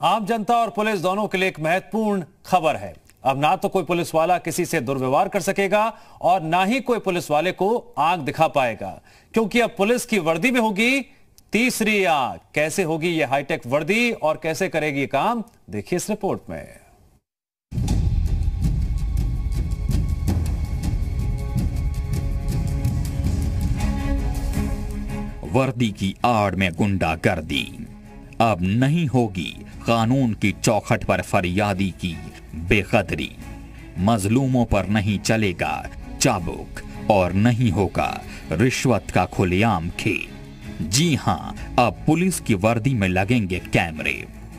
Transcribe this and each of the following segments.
आम जनता और पुलिस दोनों के लिए एक महत्वपूर्ण खबर है। अब ना तो कोई पुलिस वाला किसी से दुर्व्यवहार कर सकेगा और ना ही कोई पुलिस वाले को आंख दिखा पाएगा, क्योंकि अब पुलिस की वर्दी में होगी तीसरी आंख। कैसे होगी यह हाईटेक वर्दी और कैसे करेगी काम, देखिए इस रिपोर्ट में। वर्दी की आड़ में गुंडागर्दी। अब नहीं होगी कानून की चौखट पर फरियादी की बेकदरी। मजलूमों पर नहीं चलेगा चाबुक और नहीं होगा रिश्वत का खुलेआम खेल। जी हां, अब पुलिस की वर्दी में लगेंगे कैमरे।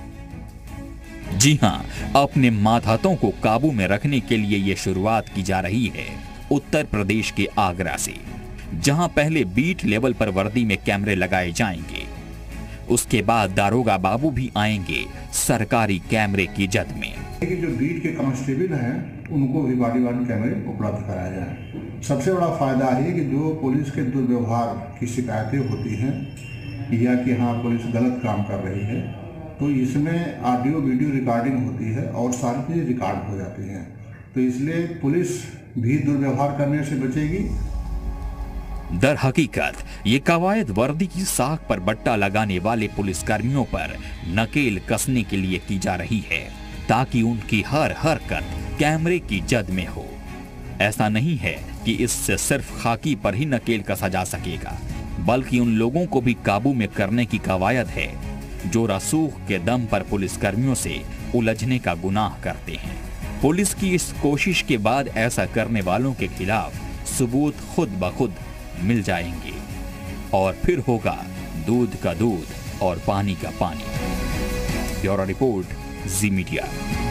जी हां, अपने मातहतों को काबू में रखने के लिए यह शुरुआत की जा रही है उत्तर प्रदेश के आगरा से, जहां पहले बीट लेवल पर वर्दी में कैमरे लगाए जाएंगे। उसके बाद दारोगा बाबू भी आएंगे सरकारी कैमरे की जद में। जो बीट के कांस्टेबल हैं उनको भी बॉडी वार्न कैमरे उपलब्ध कराया जाए। सबसे बड़ा फायदा है कि जो पुलिस के दुर्व्यवहार की शिकायतें होती हैं या कि हाँ पुलिस गलत काम कर रही है, तो इसमें ऑडियो वीडियो रिकॉर्डिंग होती है और सारी चीज़ें रिकॉर्ड हो जाती हैं। तो इसलिए पुलिस भी दुर्व्यवहार करने से बचेगी। दर हकीकत ये कवायद वर्दी की साख पर बट्टा लगाने वाले पुलिसकर्मियों पर नकेल कसने के लिए की जा रही है, ताकि उनकी हर हरकत कैमरे की जद में हो। ऐसा नहीं है कि इससे सिर्फ खाकी पर ही नकेल कसा जा सकेगा, बल्कि उन लोगों को भी काबू में करने की कवायद है जो रसूख के दम पर पुलिसकर्मियों से उलझने का गुनाह करते हैं। पुलिस की इस कोशिश के बाद ऐसा करने वालों के खिलाफ सबूत खुद ब खुद मिल जाएंगे और फिर होगा दूध का दूध और पानी का पानी। Bureau report, Zee media.